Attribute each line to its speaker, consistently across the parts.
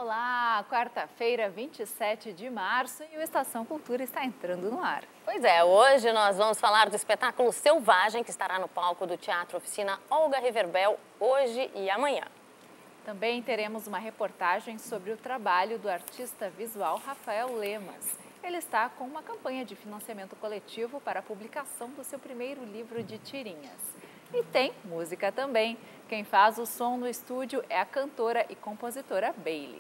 Speaker 1: Olá, quarta-feira, 27 de março e o Estação Cultura está entrando no ar.
Speaker 2: Pois é, hoje nós vamos falar do espetáculo Selvagem, que estará no palco do Teatro Oficina Olga Reverbel hoje e amanhã.
Speaker 1: Também teremos uma reportagem sobre o trabalho do artista visual Rafael Lemas. Ele está com uma campanha de financiamento coletivo para a publicação do seu primeiro livro de tirinhas. E tem música também. Quem faz o som no estúdio é a cantora e compositora Bailey.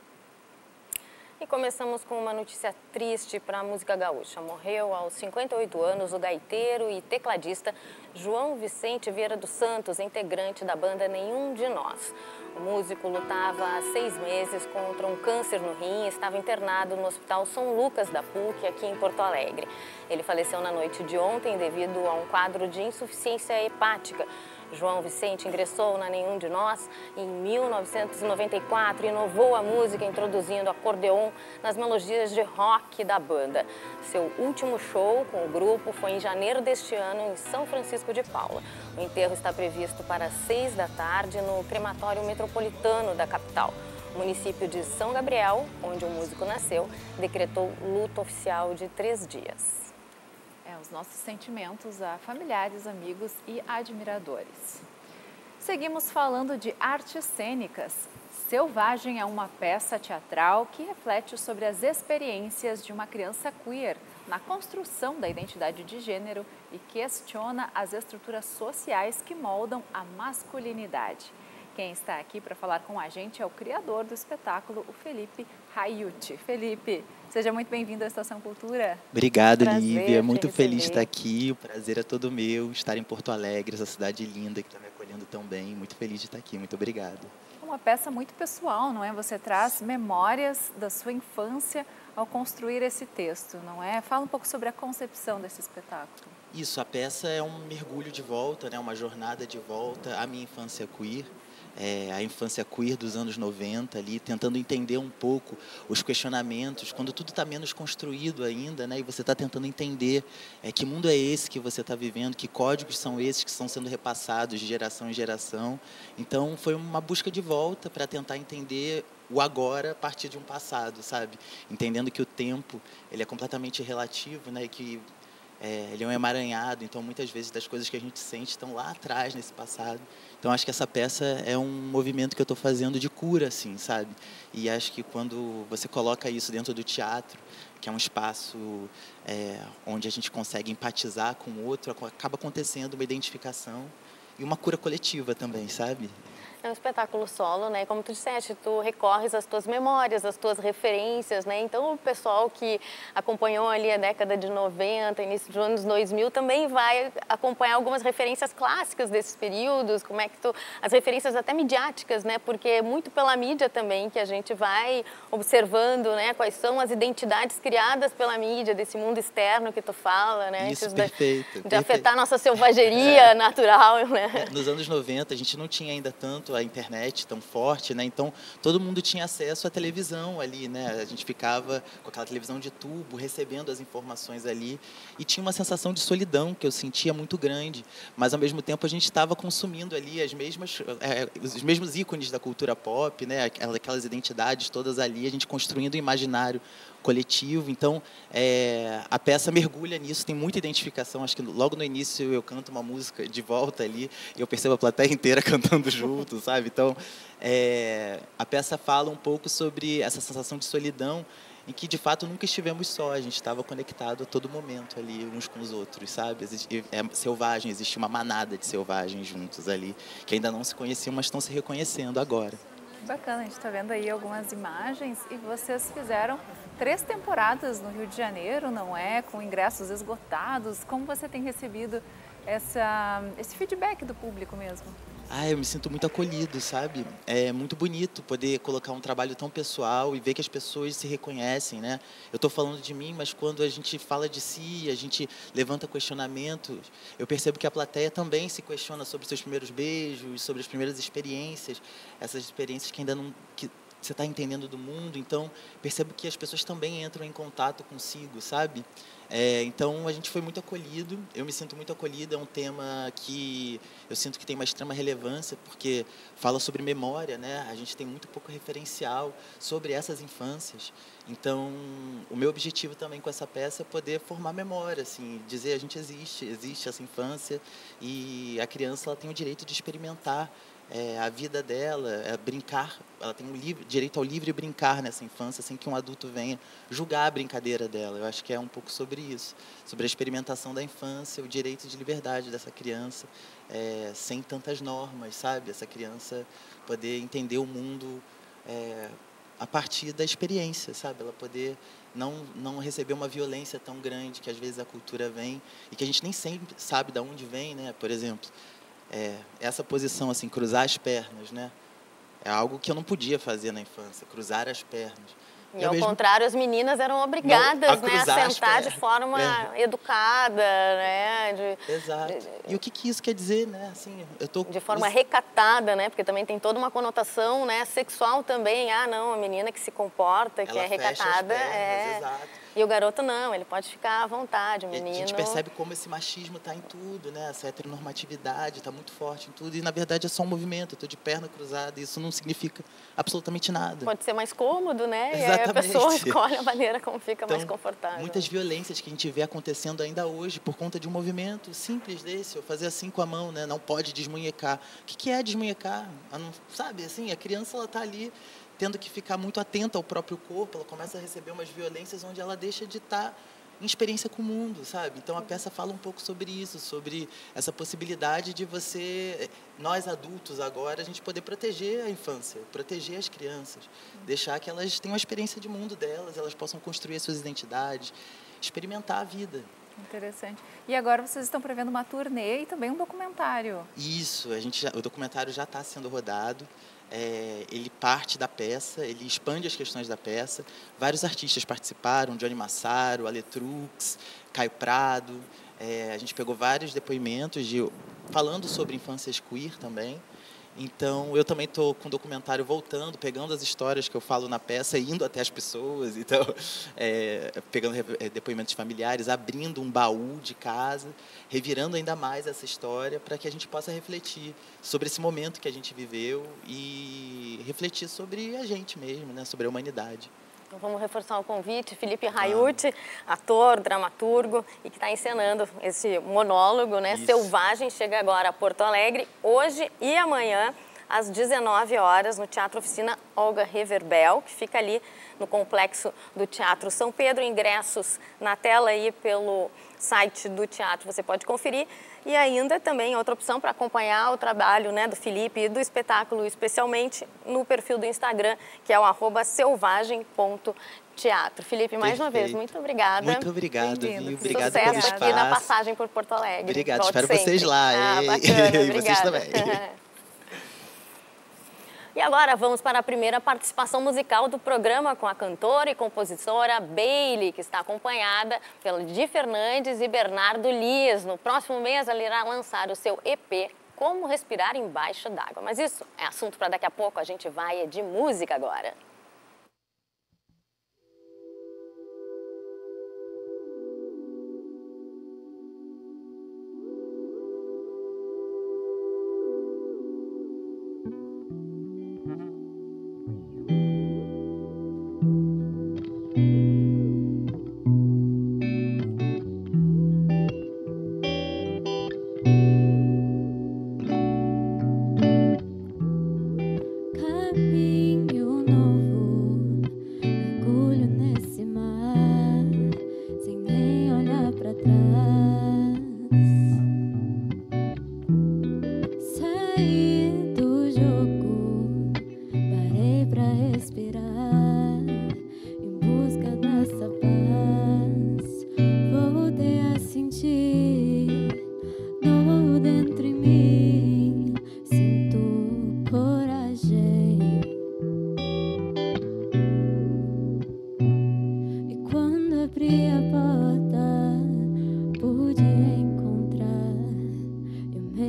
Speaker 2: E começamos com uma notícia triste para a música gaúcha. Morreu aos 58 anos o gaiteiro e tecladista João Vicente Vieira dos Santos, integrante da banda Nenhum de Nós. O músico lutava há 6 meses contra um câncer no rim e estava internado no Hospital São Lucas da PUC, aqui em Porto Alegre. Ele faleceu na noite de ontem devido a um quadro de insuficiência hepática. João Vicente ingressou na Nenhum de Nós em 1994 e inovou a música introduzindo acordeon nas melodias de rock da banda. Seu último show com o grupo foi em janeiro deste ano em São Francisco de Paula. O enterro está previsto para 6 da tarde no crematório metropolitano da capital. O município de São Gabriel, onde o músico nasceu, decretou luto oficial de 3 dias.
Speaker 1: Os nossos sentimentos a familiares, amigos e admiradores. Seguimos falando de artes cênicas. Selvagem é uma peça teatral que reflete sobre as experiências de uma criança queer na construção da identidade de gênero e questiona as estruturas sociais que moldam a masculinidade. Quem está aqui para falar com a gente é o criador do espetáculo, o Felipe Raiuti. Felipe, seja muito bem-vindo à Estação Cultura.
Speaker 3: Obrigado, Lívia. Muito feliz de estar aqui. O prazer é todo meu estar em Porto Alegre, essa cidade linda que está me acolhendo tão bem. Muito feliz de estar aqui. Muito obrigado.
Speaker 1: É uma peça muito pessoal, não é? Você traz memórias da sua infância ao construir esse texto, não é? Fala um pouco sobre a concepção desse espetáculo.
Speaker 3: Isso, a peça é um mergulho de volta, né? Uma jornada de volta à minha infância queer. A infância queer dos anos 90 ali, tentando entender um pouco os questionamentos, quando tudo está menos construído ainda, né? E você está tentando entender que mundo é esse que você está vivendo, que códigos são esses que estão sendo repassados de geração em geração. Então foi uma busca de volta para tentar entender o agora a partir de um passado, sabe? Entendendo que o tempo ele é completamente relativo, né? E que ele é um emaranhado, então muitas vezes das coisas que a gente sente estão lá atrás, nesse passado. Então acho que essa peça é um movimento que eu estou fazendo de cura, assim, sabe? E acho que quando você coloca isso dentro do teatro, que é um espaço onde a gente consegue empatizar com o outro, acaba acontecendo uma identificação e uma cura coletiva também, sabe?
Speaker 2: É um espetáculo solo, né? Como tu disseste, tu recorres às tuas memórias, às tuas referências, né? Então o pessoal que acompanhou ali a década de 90, início dos anos 2000, também vai acompanhar algumas referências clássicas desses períodos, como é que as referências até midiáticas, né? Porque é muito pela mídia também que a gente vai observando, né? Quais são as identidades criadas pela mídia, desse mundo externo que tu fala, né?
Speaker 3: Isso,
Speaker 2: Antes
Speaker 3: perfeito.
Speaker 2: De afetar nossa selvageria natural, né?
Speaker 3: Nos anos 90, a gente não tinha ainda tanto a internet tão forte, né? Então todo mundo tinha acesso à televisão ali, né? A gente ficava com aquela televisão de tubo, recebendo as informações ali e tinha uma sensação de solidão que eu sentia muito grande, mas ao mesmo tempo a gente estava consumindo ali os mesmos ícones da cultura pop, né? Aquelas identidades todas ali, a gente construindo um imaginário coletivo. Então a peça mergulha nisso, tem muita identificação. Acho que logo no início eu canto uma música de volta ali e eu percebo a plateia inteira cantando junto, sabe? Então a peça fala um pouco sobre essa sensação de solidão em que de fato nunca estivemos só, a gente estava conectado a todo momento ali uns com os outros, sabe? Selvagem, existe uma manada de selvagens juntos ali que ainda não se conheciam, mas estão se reconhecendo agora.
Speaker 1: Bacana, a gente está vendo aí algumas imagens e vocês fizeram 3 temporadas no Rio de Janeiro, não é? Com ingressos esgotados. Como você tem recebido esse feedback do público mesmo?
Speaker 3: Eu me sinto muito acolhido, sabe? É muito bonito poder colocar um trabalho tão pessoal e ver que as pessoas se reconhecem, né? Eu estou falando de mim, mas quando a gente fala de si, a gente levanta questionamentos, eu percebo que a plateia também se questiona sobre os seus primeiros beijos, sobre as primeiras experiências, essas experiências que ainda não... você está entendendo do mundo. Então, percebo que as pessoas também entram em contato consigo, sabe? Então, a gente foi muito acolhido, eu me sinto muito acolhido, é um tema que eu sinto que tem uma extrema relevância, porque fala sobre memória, né? A gente tem muito pouco referencial sobre essas infâncias. Então, o meu objetivo também com essa peça é poder formar memória, assim, dizer a gente existe essa infância, e a criança ela tem o direito de experimentar a vida dela, brincar, ela tem direito ao livre brincar nessa infância, sem que um adulto venha julgar a brincadeira dela. Eu acho que é um pouco sobre isso, sobre a experimentação da infância, o direito de liberdade dessa criança, sem tantas normas, sabe? Essa criança poder entender o mundo a partir da experiência, sabe? Ela poder não receber uma violência tão grande que às vezes a cultura vem e que a gente nem sempre sabe de onde vem, né? Por exemplo, essa posição, assim, cruzar as pernas, né? É algo que eu não podia fazer na infância, cruzar as pernas.
Speaker 2: E ao contrário, as meninas eram obrigadas, né, a sentar de forma educada, né?
Speaker 3: Exato. E o que isso quer dizer, né? Assim,
Speaker 2: de forma recatada, né? Porque também tem toda uma conotação, né, sexual também. Ah, não, a menina que se comporta, que é recatada.
Speaker 3: Exato.
Speaker 2: E o garoto não, ele pode ficar à vontade, o menino...
Speaker 3: A gente percebe como esse machismo está em tudo, né? Essa heteronormatividade está muito forte em tudo. E, na verdade, é só um movimento. Eu estou de perna cruzada e isso não significa absolutamente nada.
Speaker 2: Pode ser mais cômodo, né?
Speaker 3: Exatamente.
Speaker 2: E aí a pessoa escolhe a maneira como fica
Speaker 3: então,
Speaker 2: mais confortável.
Speaker 3: Muitas violências que a gente vê acontecendo ainda hoje por conta de um movimento simples desse. Eu fazer assim com a mão, né? Não pode desmunhecar. O que é desmunhecar? Sabe, assim, a criança ela está ali tendo que ficar muito atenta ao próprio corpo, ela começa a receber umas violências onde ela deixa de estar em experiência com o mundo, sabe? Então, a peça fala um pouco sobre isso, sobre essa possibilidade de nós adultos agora, a gente poder proteger a infância, proteger as crianças, deixar que elas tenham a experiência de mundo delas, elas possam construir as suas identidades, experimentar a vida.
Speaker 1: Interessante. E agora vocês estão prevendo uma turnê e também um documentário.
Speaker 3: Isso, o documentário já está sendo rodado. Ele parte da peça, ele expande as questões da peça. Vários artistas participaram, Johnny Massaro, Aletrux, Caio Prado. A gente pegou vários depoimentos falando sobre infâncias queer também. Então, eu também estou com o documentário voltando, pegando as histórias que eu falo na peça, indo até as pessoas, então, pegando depoimentos familiares, abrindo um baú de casa, revirando ainda mais essa história para que a gente possa refletir sobre esse momento que a gente viveu e refletir sobre a gente mesmo, né, sobre a humanidade.
Speaker 2: Então, vamos reforçar o convite. Felipe Raiuti, ator, dramaturgo e que está encenando esse monólogo, né?
Speaker 3: Isso.
Speaker 2: Selvagem, chega agora a Porto Alegre, hoje e amanhã, às 19 horas, no Teatro Oficina Olga Reverbel, que fica ali no complexo do Teatro São Pedro. Ingressos na tela aí pelo site do teatro, você pode conferir. E ainda também outra opção para acompanhar o trabalho, né, do Felipe e do espetáculo, especialmente no perfil do Instagram, que é o @selvagem.teatro. Felipe, mais uma vez, muito obrigada.
Speaker 3: Muito obrigado, viu? Obrigado
Speaker 2: Sucesso
Speaker 3: pelo espaço.
Speaker 2: aqui na passagem por Porto Alegre.
Speaker 3: Obrigado,
Speaker 2: Volte
Speaker 3: espero
Speaker 2: sempre.
Speaker 3: vocês lá.
Speaker 2: Bacana,
Speaker 3: e vocês também.
Speaker 2: E agora vamos para a primeira participação musical do programa com a cantora e compositora Bailey, que está acompanhada pelo Di Fernandes e Bernardo Lies. No próximo mês ela irá lançar o seu EP Como Respirar Embaixo d'Água. Mas isso é assunto para daqui a pouco, a gente vai de música agora.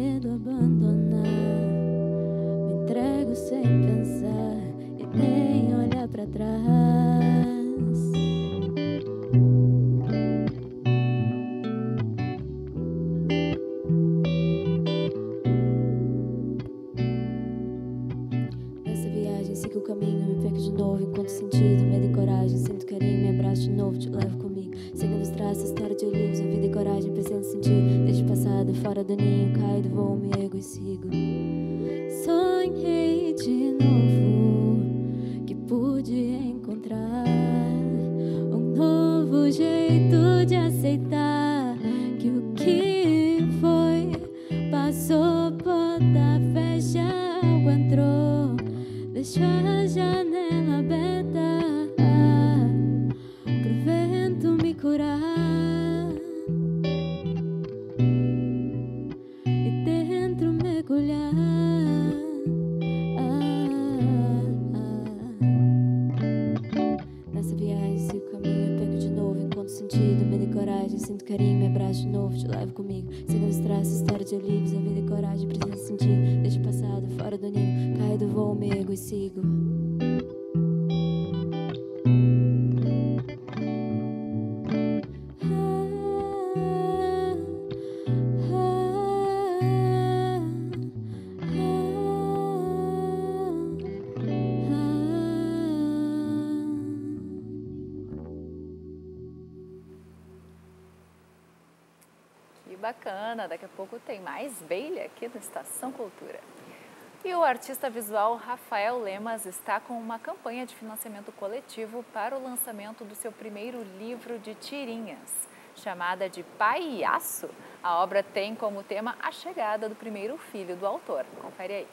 Speaker 4: abandonar. Me entrego sem pensar e nem de novo, te levo comigo. Seguindo os traços, história de livros, a vida e coragem precisam sentir. Desde o passado, fora do ninho, caio do voo, me ergo e sigo. Sonhei de novo que pude encontrar um novo jeito de aceitar que o que foi passou, porta fecha, algo entrou, deixou a janela aberta pro vento me curar e dentro mergulhar. Nessa viagem sigo o caminho, pego de novo, encontro sentido, medo e coragem, sinto carinho, me abraço de novo, te levo comigo. Seguindo os traços, história de livros, a vida e coragem precisa sentir. Desde o passado, fora do ninho, caio do voo, me ergo e sigo.
Speaker 1: Que bacana! Daqui a pouco tem mais Baile aqui no Estação Cultura. E o artista visual Rafael Lemas está com uma campanha de financiamento coletivo para o lançamento do seu primeiro livro de tirinhas. Chamada de Paiaço, a obra tem como tema a chegada do primeiro filho do autor. Confere aí.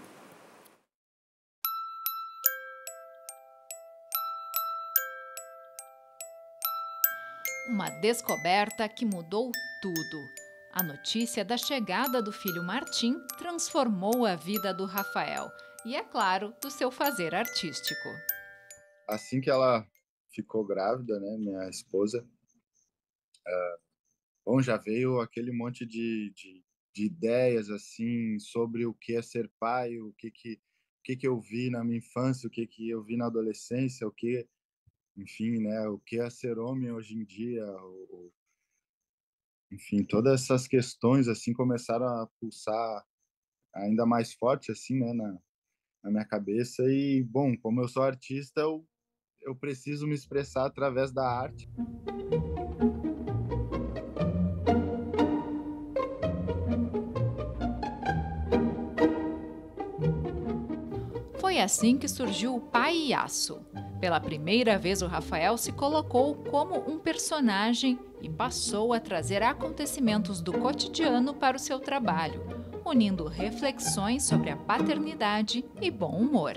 Speaker 5: Uma descoberta que mudou tudo. A notícia da chegada do filho Martim transformou a vida do Rafael e, é claro, do seu fazer artístico.
Speaker 6: Assim que ela ficou grávida, né, minha esposa, bom, já veio aquele monte de ideias assim sobre o que é ser pai, o que eu vi na minha infância, o que eu vi na adolescência, enfim, né, o que é ser homem hoje em dia, enfim, todas essas questões assim começaram a pulsar ainda mais forte assim, né, na minha cabeça. E bom, como eu sou artista, eu preciso me expressar através da arte.
Speaker 5: Foi assim que surgiu o Paiaço. Pela primeira vez, o Rafael se colocou como um personagem e passou a trazer acontecimentos do cotidiano para o seu trabalho, unindo reflexões sobre a paternidade e bom humor.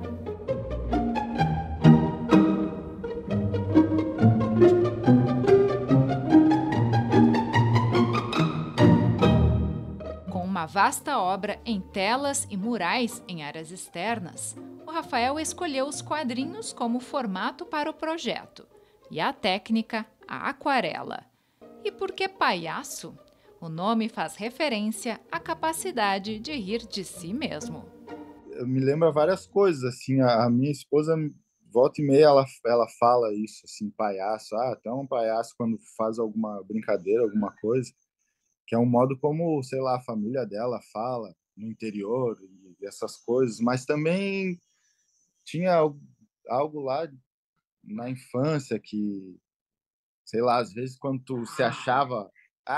Speaker 5: Com uma vasta obra em telas e murais em áreas externas, o Rafael escolheu os quadrinhos como formato para o projeto e a técnica, a aquarela. E por que Paiaço? O nome faz referência à capacidade de rir de si mesmo.
Speaker 6: Me lembra várias coisas, assim, a minha esposa, volta e meia, ela fala isso, assim, palhaço, até um palhaço quando faz alguma brincadeira, alguma coisa, que é um modo como, sei lá, a família dela fala no interior e essas coisas, mas também tinha algo lá na infância que, sei lá, às vezes quando tu se achava,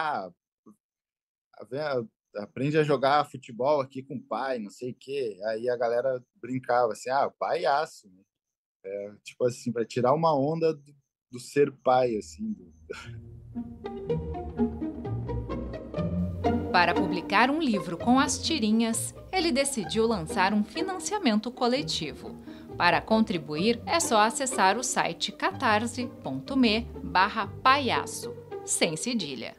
Speaker 6: aprende a jogar futebol aqui com o pai, não sei o quê, aí a galera brincava assim, paiaço, né? Tipo assim, para tirar uma onda do ser pai, assim.
Speaker 5: Para publicar um livro com as tirinhas, ele decidiu lançar um financiamento coletivo. Para contribuir, é só acessar o site catarse.me/paiaço, sem cedilha.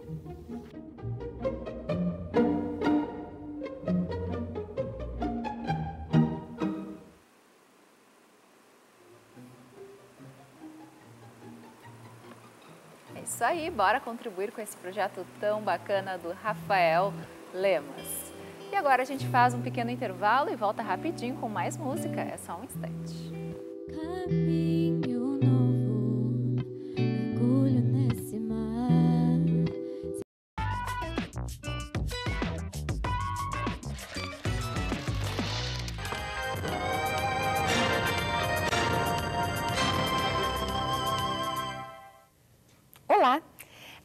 Speaker 1: É isso aí, bora contribuir com esse projeto tão bacana do Rafael Lemas. E agora a gente faz um pequeno intervalo e volta rapidinho com mais música. É só um instante.
Speaker 4: Caminho novo, mergulho nesse mar.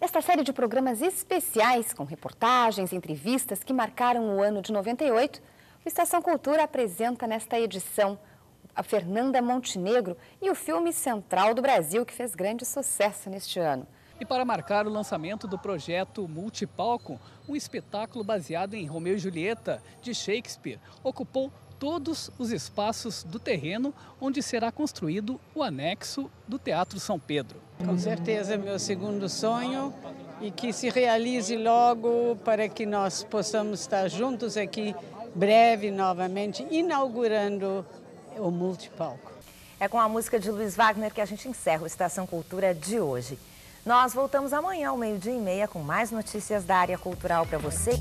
Speaker 7: Esta série de programas especiais, com reportagens, entrevistas que marcaram o ano de 98, o Estação Cultura apresenta nesta edição a Fernanda Montenegro e o filme Central do Brasil, que fez grande sucesso neste ano.
Speaker 8: E para marcar o lançamento do projeto Multipalco, um espetáculo baseado em Romeu e Julieta, de Shakespeare, ocupou todos os espaços do terreno onde será construído o anexo do Teatro São Pedro.
Speaker 9: Com certeza é meu segundo sonho e que se realize logo para que nós possamos estar juntos aqui breve novamente, inaugurando o Multipalco.
Speaker 7: É com a música de Luiz Wagner que a gente encerra o Estação Cultura de hoje. Nós voltamos amanhã ao 12h30 com mais notícias da área cultural para você.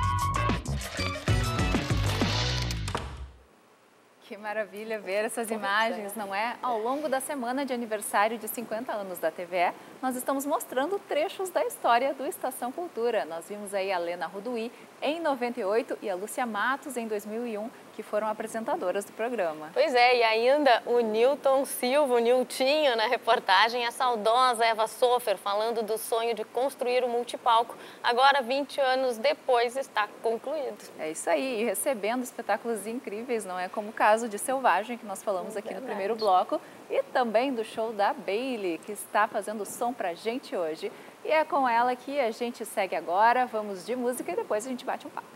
Speaker 1: Que maravilha ver essas imagens, não é? Ao longo da semana de aniversário de 50 anos da TVE, nós estamos mostrando trechos da história do Estação Cultura. Nós vimos aí a Lena Ruduí em 98 e a Lúcia Matos em 2001, que foram apresentadoras do programa.
Speaker 2: Pois é, e ainda o Nilton Silva, o Niltinho, na reportagem, a saudosa Eva Sofer, falando do sonho de construir o multipalco. Agora, 20 anos depois, está concluído.
Speaker 1: É isso aí, e recebendo espetáculos incríveis, não é? Como o caso de Selvagem, que nós falamos aqui no primeiro bloco, e também do show da Bailey, que está fazendo som pra gente hoje. E é com ela que a gente segue agora, vamos de música e depois a gente bate um papo.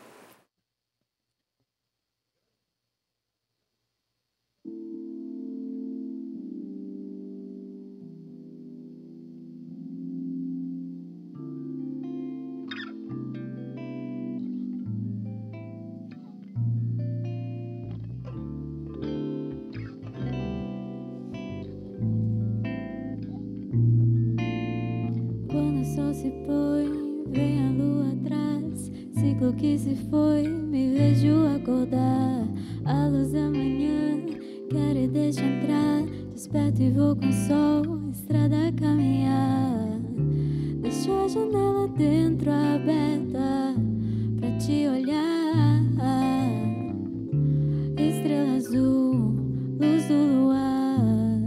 Speaker 4: Se põe, vem a lua atrás, ciclo que se foi, me vejo acordar. A luz da manhã, quero e deixa entrar, desperto e vou com o sol, estrada a caminhar. Deixo a janela dentro aberta, pra te olhar. Estrela azul, luz do luar,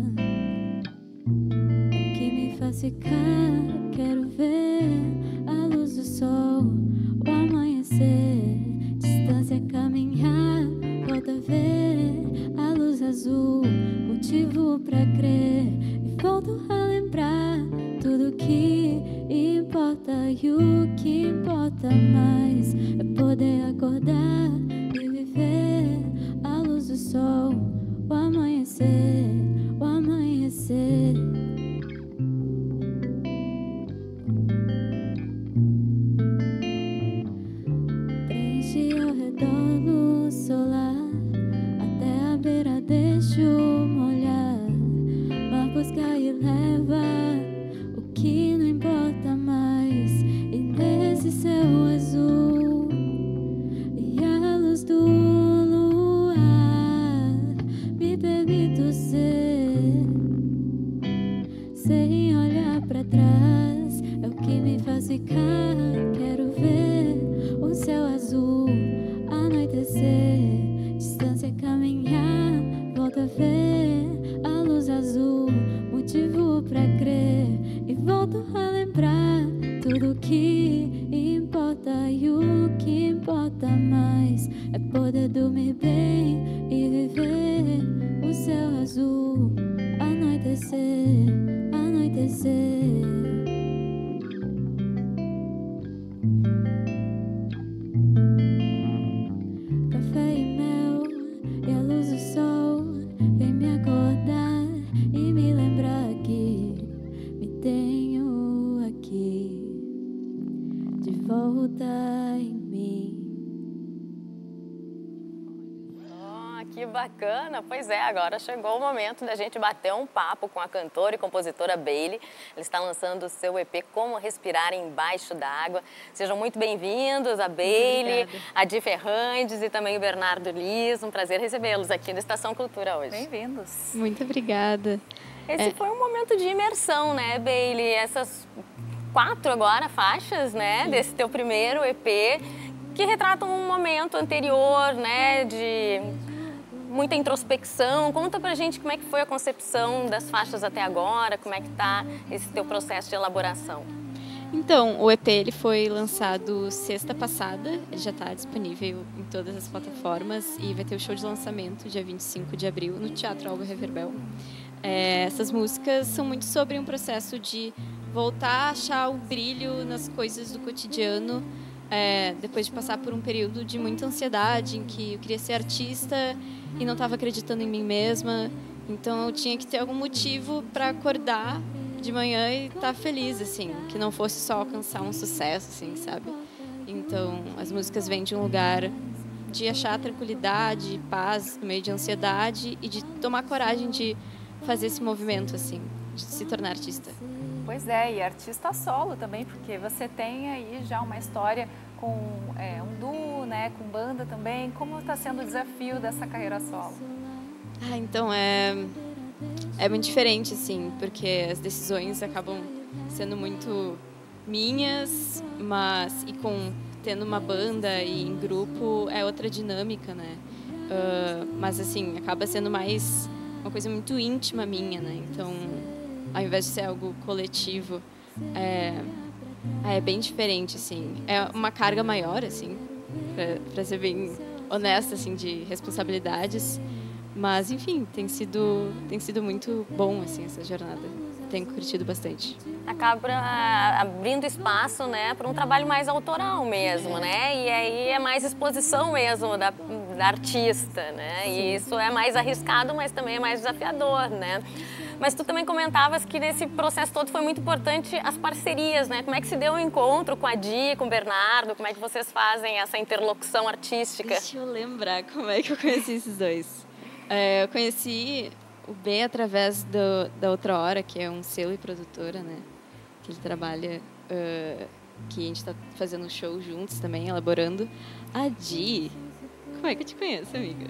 Speaker 4: o que me faz ficar. Quero ver a luz do sol, o amanhecer, distância caminhar, volta a ver a luz azul, motivo pra crer e volto a lembrar tudo que importa e o que importa mais é poder acordar e viver a luz do sol, o amanhecer, o amanhecer.
Speaker 2: Bacana, pois é, agora chegou o momento da gente bater um papo com a cantora e compositora Bailey. Ela está lançando o seu EP Como Respirar Embaixo da Água. Sejam muito bem-vindos a Bailey, a Di Ferrandes e também o Bernardo Liz. Um prazer recebê-los aqui no Estação Cultura hoje.
Speaker 1: Bem-vindos.
Speaker 10: Muito obrigada.
Speaker 2: Esse foi um momento de imersão, né, Bailey? Essas 4 agora faixas, né, sim, desse teu primeiro EP, que retratam um momento anterior, né, de muita introspecção. Conta pra gente como é que foi a concepção das faixas até agora, como é que tá esse teu processo de elaboração.
Speaker 10: Então, o EP ele foi lançado sexta passada, ele já está disponível em todas as plataformas e vai ter o show de lançamento dia 25 de abril no Teatro Olga Reverbel. Essas músicas são muito sobre um processo de voltar a achar o brilho nas coisas do cotidiano, depois de passar por um período de muita ansiedade, em que eu queria ser artista e não estava acreditando em mim mesma. Então eu tinha que ter algum motivo para acordar de manhã e estar feliz, assim, que não fosse só alcançar um sucesso, assim, sabe? Então as músicas vêm de um lugar de achar tranquilidade, paz no meio de ansiedade e de tomar coragem de fazer esse movimento, assim, de se tornar artista.
Speaker 1: Pois é, e artista solo também, porque você tem aí já uma história com um duo, né, com banda também. Como está sendo o desafio dessa carreira solo?
Speaker 10: Então é muito diferente, assim, porque as decisões acabam sendo muito minhas, mas tendo uma banda e em grupo é outra dinâmica, né? Mas assim, acaba sendo mais uma coisa muito íntima minha, né? Então, ao invés de ser algo coletivo, é bem diferente, assim. É uma carga maior, assim, para ser bem honesta, assim, de responsabilidades. Mas, enfim, tem sido muito bom, assim, essa jornada. Tenho curtido bastante.
Speaker 2: Acaba abrindo espaço, né, para um trabalho mais autoral mesmo, né? E aí é mais exposição mesmo da artista, né? Sim. E isso é mais arriscado, mas também é mais desafiador, né? Mas tu também comentavas que nesse processo todo foi muito importante as parcerias, né? Como é que se deu o encontro com a Di, com o Bernardo? Como é que vocês fazem essa interlocução artística?
Speaker 10: Deixa eu lembrar como é que eu conheci esses dois. Eu conheci o B através da Outra Hora, que é um selo e produtora, né? Que ele trabalha, que a gente está fazendo um show juntos também, elaborando. A Di, como é que eu te conheço, amiga?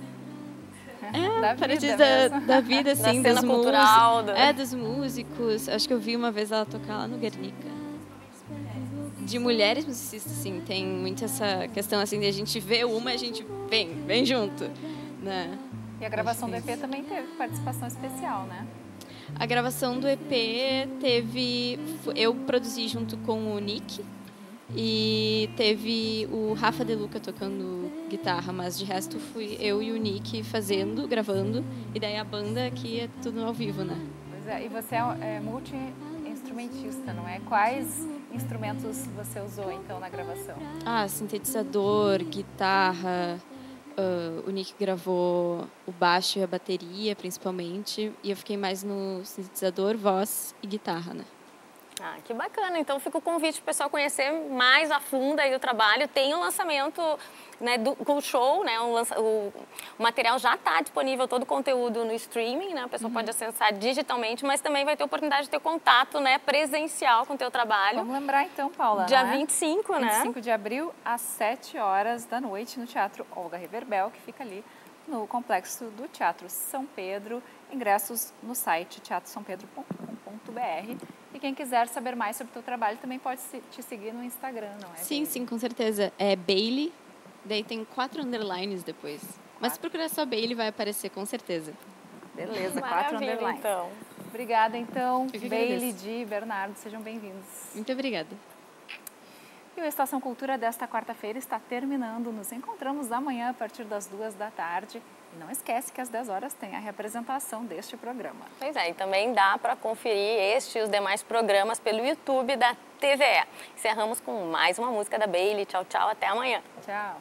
Speaker 10: Da vida, assim,
Speaker 2: da cena cultural.
Speaker 10: Dos músicos. Acho que eu vi uma vez ela tocar lá no Guernica. De mulheres musicistas, assim, tem muito essa questão, assim, de a gente ver uma e a gente vem junto, né?
Speaker 1: E a gravação do EP também teve participação especial, né?
Speaker 10: A gravação do EP eu produzi junto com o Nick e teve o Rafa De Luca tocando guitarra, mas de resto fui eu e o Nick gravando, e daí a banda aqui é tudo ao vivo, né?
Speaker 1: Pois é, e você é multi-instrumentista, não é? Quais instrumentos você usou, então, na gravação?
Speaker 10: Sintetizador, guitarra. O Nick gravou o baixo e a bateria, principalmente, e eu fiquei mais no sintetizador, voz e guitarra, né?
Speaker 2: Que bacana. Então fica o convite para o pessoal conhecer mais a fundo aí o trabalho. Tem o lançamento, né, com o show, né? O material já está disponível, todo o conteúdo no streaming, né? A pessoa pode acessar digitalmente, mas também vai ter a oportunidade de ter contato, né, presencial com o teu trabalho.
Speaker 1: Vamos lembrar então, Paula,
Speaker 2: dia 25, né?
Speaker 1: 25 de abril, às 7h no Teatro Olga Reverbel, que fica ali no complexo do Teatro São Pedro. Ingressos no site teatrosampedro.com.br. E quem quiser saber mais sobre o teu trabalho também pode te seguir no Instagram, não é?
Speaker 10: Sim, com certeza. É Bailey, daí tem 4 underlines depois. Mas se procurar só Bailey vai aparecer, com certeza.
Speaker 1: Beleza, 4 underlines.
Speaker 2: Então.
Speaker 1: Obrigada, então. Bailey, Di, Bernardo, sejam bem-vindos.
Speaker 10: Muito obrigada.
Speaker 1: E o Estação Cultura desta quarta-feira está terminando. Nos encontramos amanhã a partir das 2h. E não esquece que às 10h tem a representação deste programa.
Speaker 2: Pois é, e também dá para conferir este e os demais programas pelo YouTube da TVE. Encerramos com mais uma música da Bailey. Tchau, tchau, até amanhã.
Speaker 1: Tchau.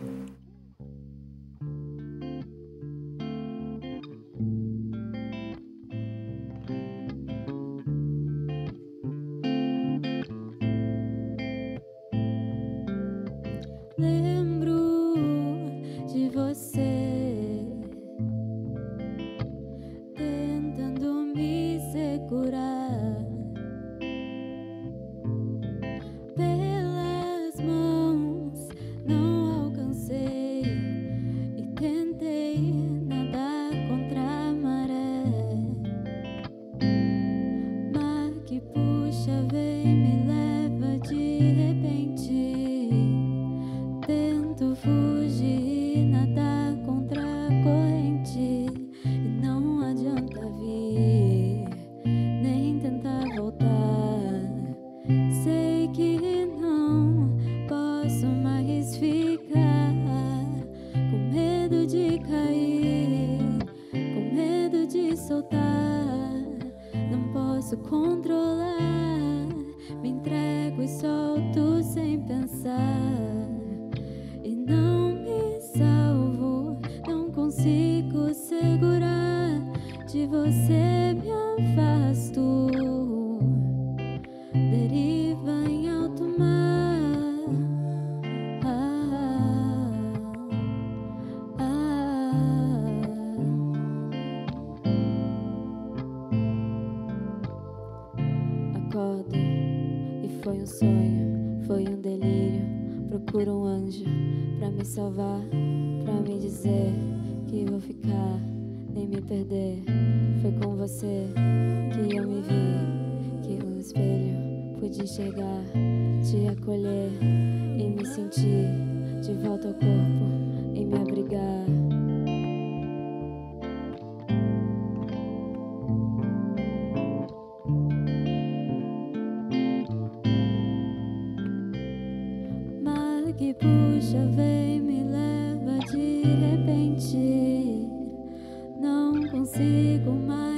Speaker 4: Lembro de você tentando me segurar pelas mãos, não alcancei e tentei nadar contra a maré. Mar que puxa, vem, me leva de repente. Tento fugir e nadar contra a corrente, e não adianta vir, nem tentar voltar. posso controlar. Me entrego e solto sem pensar. E não me salvo, não consigo segurar. De você me afasto, deriva em alto mar. Acordo e foi um sonho, foi um delírio. Procuro um anjo pra me salvar, pra me dizer que vou ficar, nem me perder. Foi com você que eu me vi, que um espelho pude enxergar, te acolher e me sentir de volta ao corpo e me abrigar. Mar que puxa, vem, me leva de repente. Não consigo mais